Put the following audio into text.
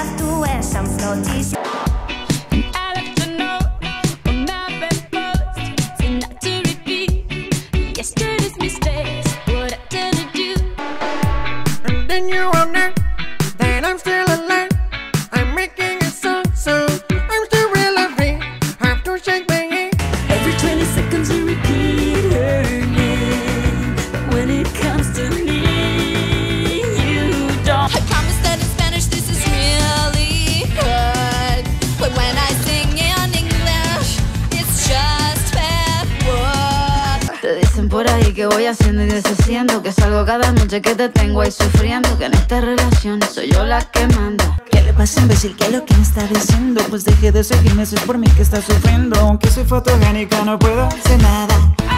have to wear some floaties. Te dicen por ahí que voy haciendo y deshaciendo, que salgo cada noche que te tengo ahí sufriendo, que en esta relación soy yo la que manda. ¿Qué le pasa, imbécil? ¿Qué es lo que me está diciendo? Pues deje de seguirme, si es por mí que está sufriendo. Aunque soy fotogénica no puedo hacer nada.